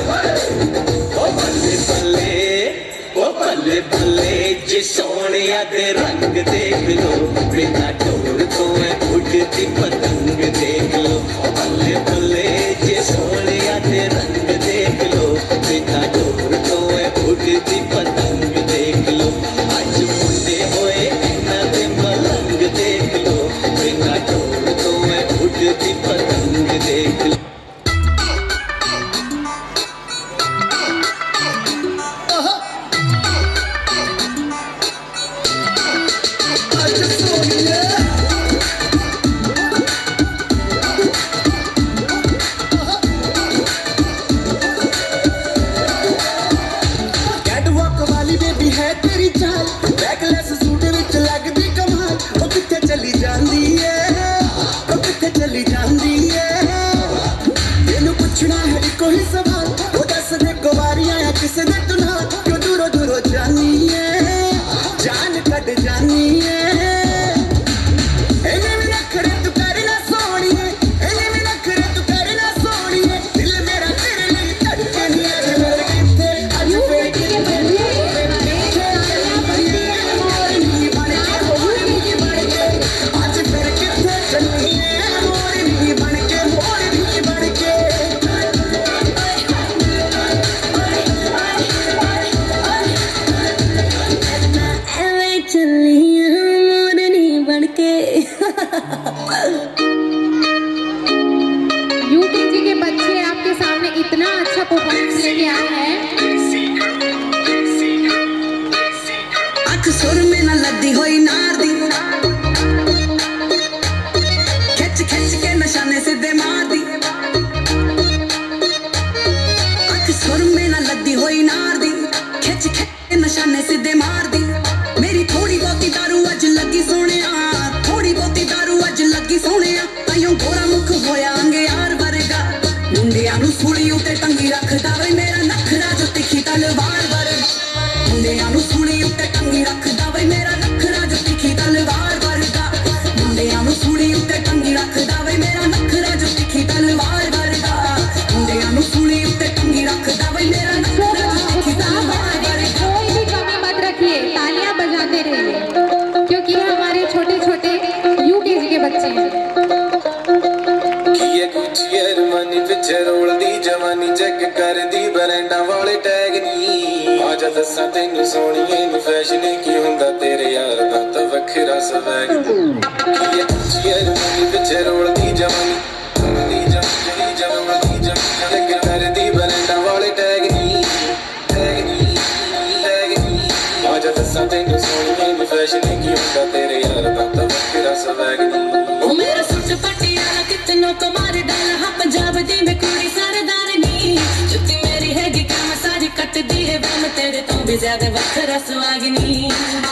बल्ले बल्ले जे सोनिया दे रंग देख लो, बिना डोर तो मैं उड़ती पतंग देख लो। बल्ले बल्ले जे सोनिया दे रंग देख लो, बिना डोर तो मैं उड़ती पतंग देख लो। आज मुंडे होए इन्हां दे मलंग देख लो, बिना डोर तो मैं उड़ती पतंग देख लो। किसे दे तुना क्यों दूरो दूरो जानी है, जान कट जानी है। एने भी नखरे तू करना सोनी है, एने भी नखरे तू करना सोनी है। दिल मेरा तेरे लिए धड़के नहीं है। मेरे किथे आज फिर किथे आज फिर किथे चलनी है। मोरी नहीं बन के, मोरी नहीं बन के। यूकेजी के बच्चे आपके सामने इतना अच्छा परफॉर्मेंस लेके आए हैं। अख सुर में न लद्दी होई नार दी, खिच खिच के निशाने सीधे मार दी। अख सुर में न लद्दी होई नार दी, खिच खिच के निशाने सीधे मार दी। मेरी थोड़ी बहुती दारू अज लगी सोनिया, थोड़ी बहुती दारू अज लगी सोनिया। ताइयों गोरा मुख होया अंगे यार वर्गा, मुंडिया नू सूली उते टंगी रखदा वे मेरा नखरा जो तिखी तलवार वर्गा। मुंडिया नू सूली उते टंगी रखदा वे मेरा नखरा जो तिखी तलवार वर्गा। मुंडिया नू सूली उते टंगी रखदा वे मेरा नखरा जो तिखी तलवार वर्गा। मुंडिया नू सूली उते टंगी रखदा वे मेरा नखरा जो तिखी तलवार वर्गा। कोई भी कमी मत रखिए, तालियां बजाते रहिए, क्योंकि हमारे छोटे छोटे यूकेजी के बच्चे हैं। मनी पिछे रोलदी जवानी चेक कर दी बरैंडा वाले टैग नी। आजा दसा तेनू सोनिए नु फैशन की हुंदा तेरे यार दा तां वखरा स्वैग। मनी पिछे रोलदी जवानी चेक कर दी बरैंडा वाले टैग नी। आजा दसा तेनू सोनिए नु फैशन की हुंदा तेरे यार दा तां वखरा स्वैग नी। ओ मेरा सुट पटियाला कितनों को मार डाला, हाँ पंजाब दी मैं कुड़ी सरदार नी। जुत्ती मेरी हैगी क्या मसाज कट दी है, बम तेरे तो भी ज्यादा वखरा सुहागनी।